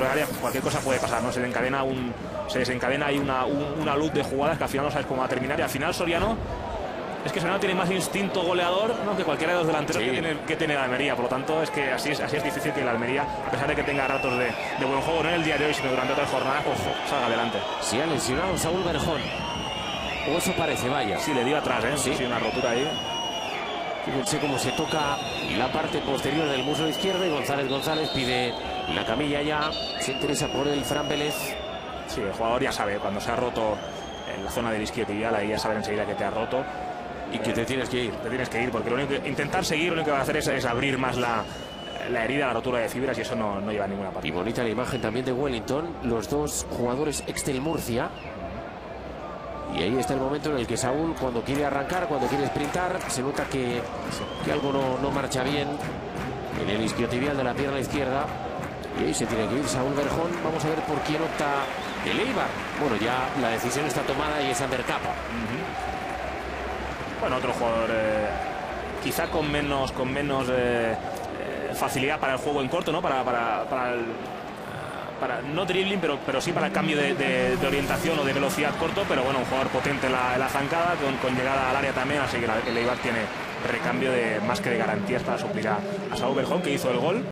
del área, cualquier cosa puede pasar, ¿no? Se desencadena ahí una luz de jugadas que al final no sabes cómo va a terminar. Y al final Soriano, es que Soriano tiene más instinto goleador, ¿no?, que cualquiera de los delanteros que tiene la Almería. Por lo tanto, es que así es difícil que la Almería, a pesar de que tenga ratos de buen juego, no en el día de hoy, sino durante otras jornadas, pues salga adelante. Se ha lesionado Saúl Berjón. O eso parece, vaya. Sí, le dio atrás, ¿eh? Sí, una rotura ahí. Fíjense cómo se toca la parte posterior del muslo izquierdo y González pide la camilla ya. Se interesa por el Fran Vélez. Sí, el jugador ya sabe, cuando se ha roto en la zona del isquiotibial, ahí ya saben enseguida que te ha roto. Y que te tienes que ir. Te tienes que ir, porque intentar seguir, lo único que va a hacer es abrir más la herida, la rotura de fibras, y eso no lleva a ninguna parte. Y bonita la imagen también de Wellington, los dos jugadores ex del Murcia. Y ahí está el momento en el que Saúl, cuando quiere arrancar, cuando quiere sprintar, se nota que algo no marcha bien en el isquiotibial de la pierna izquierda. Y ahí se tiene que ir Saúl Berjón. Vamos a ver por quién opta el Eibar. Bueno, ya la decisión está tomada y es Ander Capa. Bueno, otro jugador quizá con menos facilidad para el juego en corto, ¿no? Para no dribbling, pero sí para el cambio de orientación o de velocidad corto. Pero bueno, un jugador potente en la zancada, con llegada al área también. Así que el Eibar tiene recambio más que de garantías para suplir a Saúl Berjón, que hizo el gol.